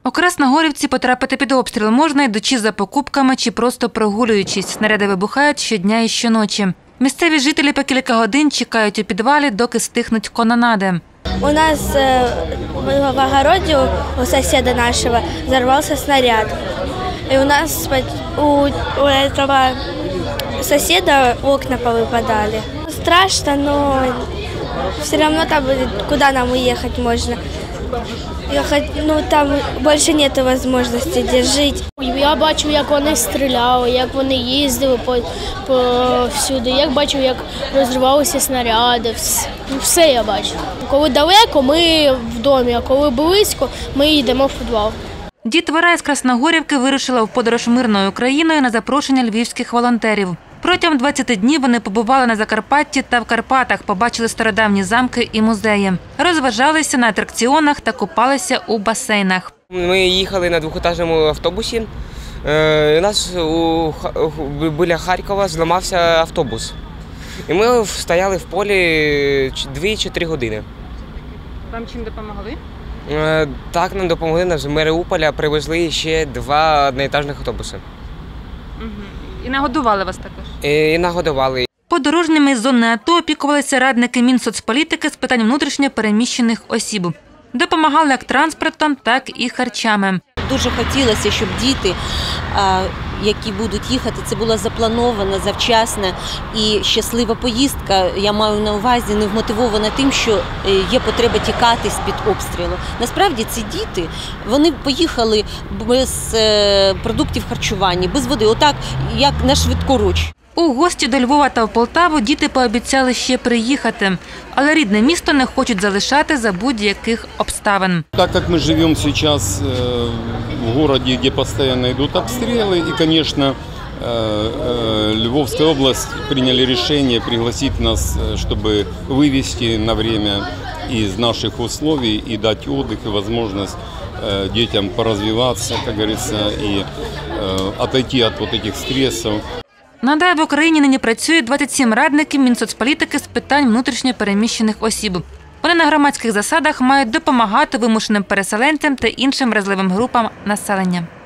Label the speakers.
Speaker 1: У Красногорівці потрапити під обстріл можна, йдучи за покупками чи просто прогулюючись. Снаряди вибухають щодня і щоночі. Місцеві жителі по кілька годин чекають у підвалі, доки стихнуть канонади.
Speaker 2: У нас в огороде у соседа нашего взорвался снаряд. И у нас у этого соседа окна повыпадали. Страшно, но все равно там, куда нам уехать можно. Там більше немає можливості де жити.
Speaker 3: Я бачив, як вони стріляли, як вони їздили повсюди. Я бачив, як розривалися снаряди. Все я бачив. Коли далеко, ми в домі, а коли близько, ми йдемо в підвал.
Speaker 1: Дітвора із Красногорівки вирушила в подорож мирною Україною на запрошення львівських волонтерів. Протягом 20 днів вони побували на Закарпатті та в Карпатах, побачили стародавні замки і музеї. Розважалися на атракціонах та купалися у басейнах.
Speaker 4: Ми їхали на двохетажному автобусі. У нас біля Харкова зламався автобус. І ми стояли в полі 2 чи 3 години.
Speaker 1: Вам чим допомогли?
Speaker 4: Так, нам допомогли. Нас з Маріуполя привезли ще 2 одноетажних автобуси.
Speaker 1: І нагодували вас також?
Speaker 4: І нагодували.
Speaker 1: Подорожніми з зони АТО опікувалися радники Мінсоцполітики з питань внутрішньо переміщених осіб. Допомагали як транспортом, так і харчами.
Speaker 5: Дуже хотілося, щоб діти, які будуть їхати, це була запланована, завчасна і щаслива поїздка. Я маю на увазі не вмотивована тим, що є потреба тікати з-під обстрілу. Насправді ці діти, вони поїхали без продуктів харчування, без води, отак, як на швидкоруч.
Speaker 1: У гості до Львова та в Полтаву діти пообіцяли ще приїхати. Але рідне місто не хочуть залишати за будь-яких обставин.
Speaker 6: Так как мы живем сейчас в городе, где постоянно идут обстрелы, и, конечно, Львовская область приняли решение пригласить нас, чтобы вывести на время из наших условий и дать отдых и возможность детям поразвиваться, как говорится, и отойти от вот этих стрессов.
Speaker 1: Нагадаю, в Україні нині працює 27 радників Мінсоцполітики з питань внутрішньо переміщених осіб. Вони на громадських засадах мають допомагати вимушеним переселенцям та іншим вразливим групам населення.